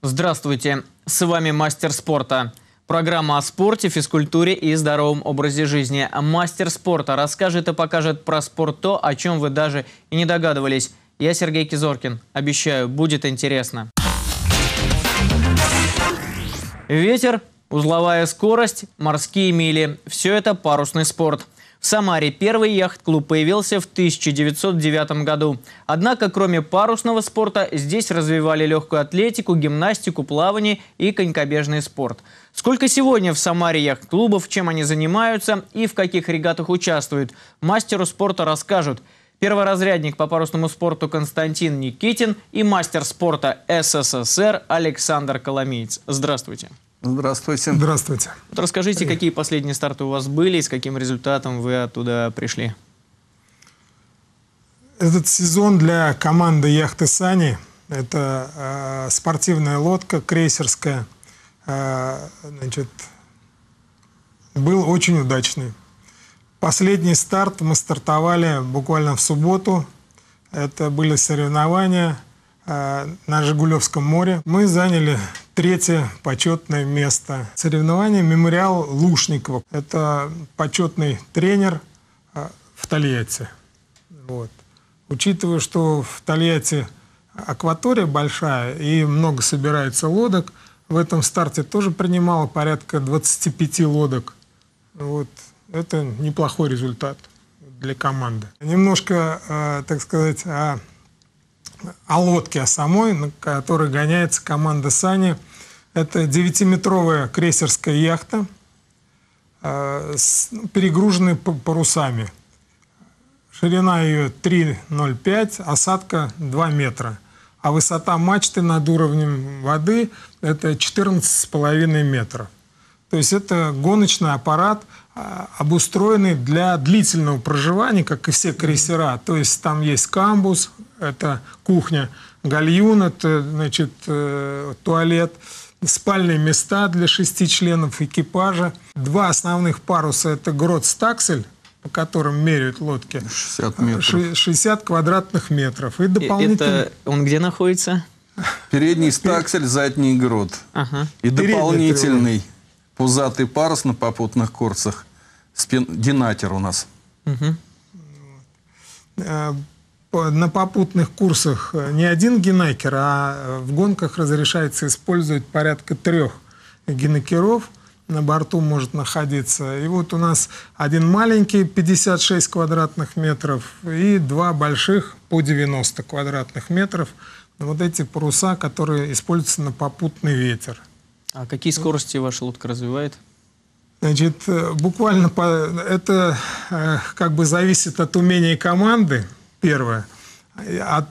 Здравствуйте, с вами Мастер спорта. Программа о спорте, физкультуре и здоровом образе жизни. Мастер спорта расскажет и покажет про спорт то, о чем вы даже и не догадывались. Я Сергей Кизоркин. Обещаю, будет интересно. Ветер, узловая скорость, морские мили – все это парусный спорт. В Самаре первый яхт-клуб появился в 1909 году. Однако, кроме парусного спорта, здесь развивали легкую атлетику, гимнастику, плавание и конькобежный спорт. Сколько сегодня в Самаре яхт-клубов, чем они занимаются и в каких регатах участвуют, мастеру спорта расскажут перворазрядник по парусному спорту Константин Никитин и мастер спорта СССР Александр Коломеец. Здравствуйте. Здравствуйте. Здравствуйте. Вот расскажите, какие последние старты у вас были и с каким результатом вы оттуда пришли? Этот сезон для команды яхты «Сани» – это спортивная лодка крейсерская, был очень удачный. Последний старт мы стартовали буквально в субботу. Это были соревнования на Жигулевском море. Мы заняли 3-е почетное место. Соревнования «Мемориал Лушникова». Это почетный тренер в Тольятти. Вот. Учитывая, что в Тольятти акватория большая и много собирается лодок, в этом старте тоже принимало порядка 25 лодок. Вот. Это неплохой результат для команды. Немножко, так сказать, о лодке, о самой, на которой гоняется команда «Сани». Это 9-метровая крейсерская яхта, перегруженная парусами. Ширина ее 3,05, осадка 2 метра. А высота мачты над уровнем воды – это 14,5 метров. То есть это гоночный аппарат, обустроенный для длительного проживания, как и все крейсера. То есть там есть камбуз, это кухня, гальюн, это, значит, туалет, спальные места для 6 членов экипажа. 2 основных паруса – это грот-стаксель, по которым меряют лодки. 60 метров. 60 квадратных метров. И дополнительно... Это он где находится? Передний стаксель, задний грот. Ага. И дополнительный пузатый парус на попутных курсах. Динатер у нас. Угу. На попутных курсах не один гинакер, а в гонках разрешается использовать порядка 3 гинакеров. На борту может находиться. И вот у нас один маленький, 56 квадратных метров, и 2 больших по 90 квадратных метров. Вот эти паруса, которые используются на попутный ветер. А какие скорости ваша лодка развивает? Значит, буквально это как бы зависит от умения команды, первое, от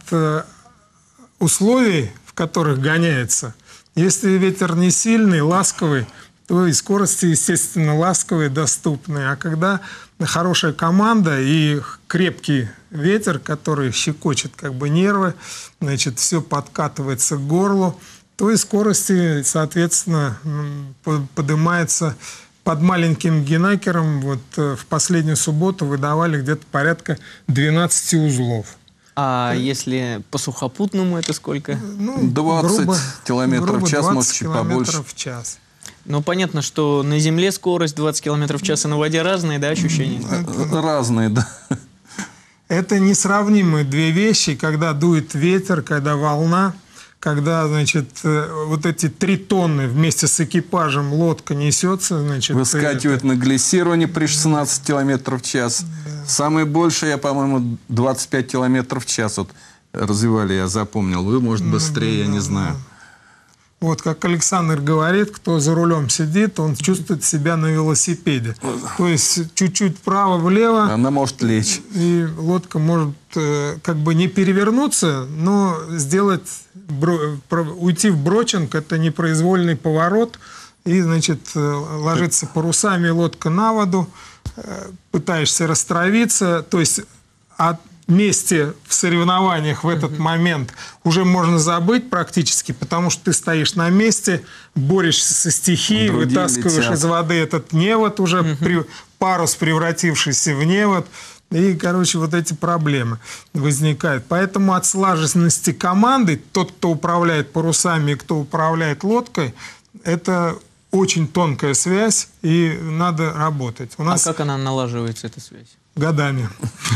условий, в которых гоняется. Если ветер не сильный, ласковый, то и скорости, естественно, ласковые, доступные. А когда хорошая команда и крепкий ветер, который щекочет как бы нервы, значит, все подкатывается к горлу, то и скорости, соответственно, поднимается. Под маленьким гинакером вот в последнюю субботу выдавали где-то порядка 12 узлов. А если по сухопутному это сколько? 20 километров в час, может, чуть побольше. В час. Ну, понятно, что на земле скорость 20 километров в час, и на воде разные, да, ощущения? Разные, да. Это несравнимые 2 вещи, когда дует ветер, когда волна. Когда, значит, вот эти 3 тонны вместе с экипажем лодка несется, значит... Выскакивает на глиссировании при 16 километров в час. Да. Самое большее, я, по-моему, 25 километров в час вот развивали, я запомнил. Вы, может, быстрее, я не знаю. Вот, как Александр говорит, кто за рулем сидит, он чувствует себя на велосипеде. То есть чуть-чуть вправо-влево. Она может лечь. И лодка может как бы не перевернуться, но сделать, уйти в брочинг, это непроизвольный поворот. И, значит, ложится парусами лодка на воду, пытаешься растравиться. То есть от месте в соревнованиях в этот момент уже можно забыть практически, потому что ты стоишь на месте, борешься со стихией, вытаскиваешь из воды этот невод, уже парус, превратившийся в невод. И, короче, вот эти проблемы возникают. Поэтому от слаженности команды, тот, кто управляет парусами и кто управляет лодкой, это очень тонкая связь, и надо работать. У нас А как она налаживается, эта связь? годами.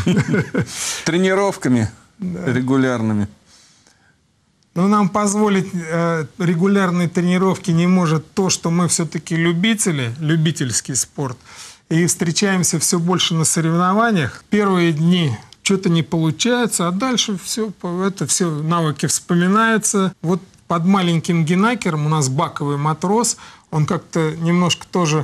Тренировками регулярными. Но нам позволить регулярные тренировки не может то, что мы все-таки любители, любительский спорт, и встречаемся все больше на соревнованиях. Первые дни что-то не получается, а дальше все навыки вспоминаются. Вот под маленьким Генакером у нас баковый матрос, он как-то немножко тоже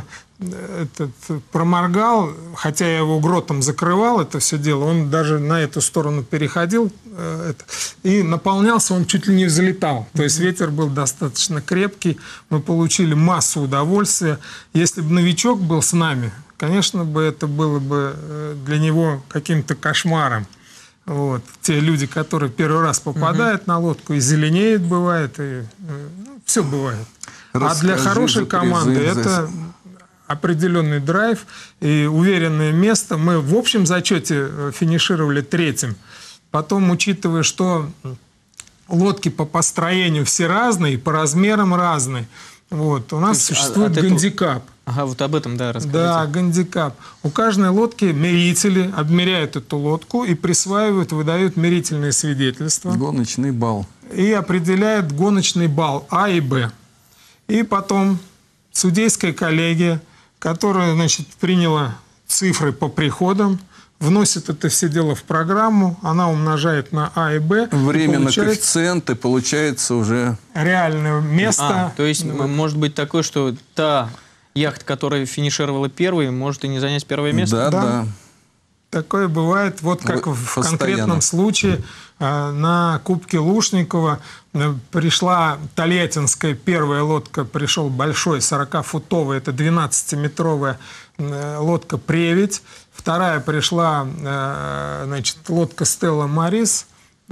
проморгал, хотя я его гротом закрывал, это все дело, он даже на эту сторону переходил, и наполнялся, он чуть ли не взлетал. То есть ветер был достаточно крепкий, мы получили массу удовольствия. Если бы новичок был с нами, конечно бы это было бы для него каким-то кошмаром. Вот. Те люди, которые первый раз попадают на лодку, и зеленеют бывает, и все бывает. А для хорошей команды это определенный драйв и уверенное место. Мы в общем зачете финишировали 3-м. Потом, учитывая, что лодки по построению все разные, по размерам разные, вот, у нас существует гандикап. Ага, вот об этом, да, расскажите. Да, гандикап. У каждой лодки мерители обмеряют эту лодку и присваивают, выдают мерительные свидетельства. Гоночный балл. И определяют гоночный балл А и Б. И потом судейская коллегия, которая, значит, приняла цифры по приходам, вносит это все дело в программу, она умножает на А и Б. Время на коэффициенты, получается уже... реальное место. То есть может быть такое, что та яхта, которая финишировала первой, может и не занять первое место? Да. Такое бывает. Вот как в конкретном случае на Кубке Лушникова пришла тольяттинская первая лодка, пришел большой 40-футовый, это 12-метровая лодка «Преведь». Вторая пришла, значит, лодка «Стелла Марис»,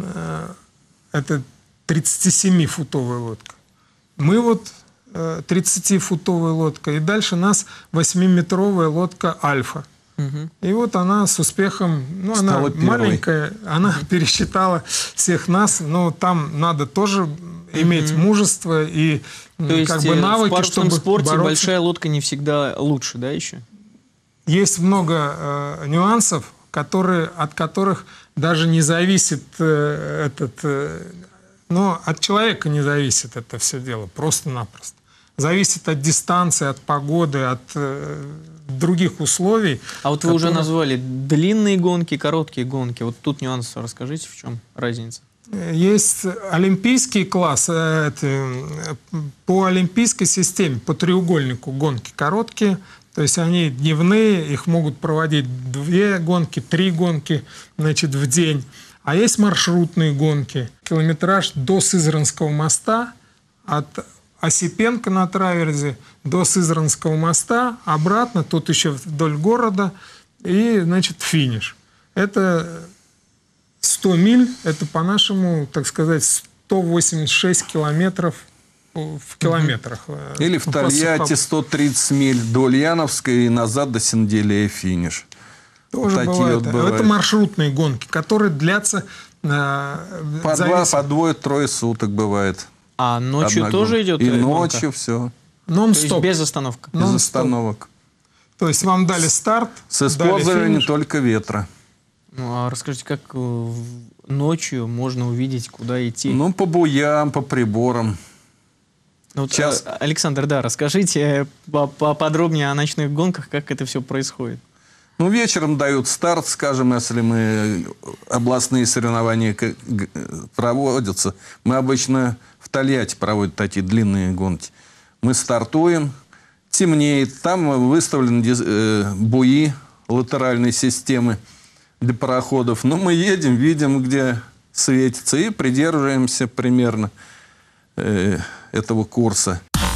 это 37-футовая лодка. Мы вот 30-футовая лодка, и дальше нас 8-метровая лодка «Альфа». И вот она с успехом, ну, она маленькая, она пересчитала всех нас, но там надо тоже иметь мужество и как бы навыки, в парусном чтобы спорте бороться. большая лодка не всегда лучше, да, еще? Есть много нюансов, от которых даже не зависит но от человека не зависит это все дело, просто-напросто. Зависит от дистанции, от погоды, от других условий. А вот вы уже назвали длинные гонки, короткие гонки. Вот тут нюанс, расскажите, в чем разница? Есть олимпийский класс, по олимпийской системе, по треугольнику гонки короткие, то есть они дневные, их могут проводить 2 гонки, 3 гонки, значит, в день. А есть маршрутные гонки. Километраж до Сызранского моста, от Осипенко на траверзе до Сызранского моста, обратно, тут еще вдоль города, и, значит, финиш. Это 100 миль, это по-нашему, так сказать, 186 километров в километрах. Или в Тольятти 130 миль до Ульяновской и назад до Сенделия финиш. Тоже вот бывает. Вот бывают. Это маршрутные гонки, которые длятся по 2-3 суток бывает. А ночью тоже идет и гонка? ночью все. Нон-стоп. Без остановок? Без остановок. То есть вам дали старт, с использованием только ветра. Ну, а расскажите, как ночью можно увидеть, куда идти? Ну, по буям, по приборам. Вот, Александр, да, расскажите поподробнее о ночных гонках, как это все происходит. Ну, вечером дают старт, скажем, если мы областные соревнования проводятся. Мы обычно в Тольятти проводят такие длинные гонки. Мы стартуем, темнеет, там выставлены буи латеральной системы для пароходов. Но мы едем, видим, где светится, и придерживаемся примерно этого курса.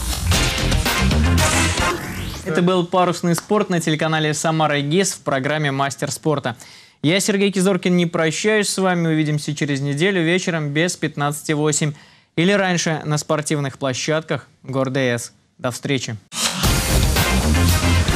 Это был парусный спорт на телеканале «Самара ГИС» в программе «Мастер спорта». Я, Сергей Кизоркин, не прощаюсь с вами. Увидимся через неделю вечером без 15:08 или раньше на спортивных площадках города С. До встречи.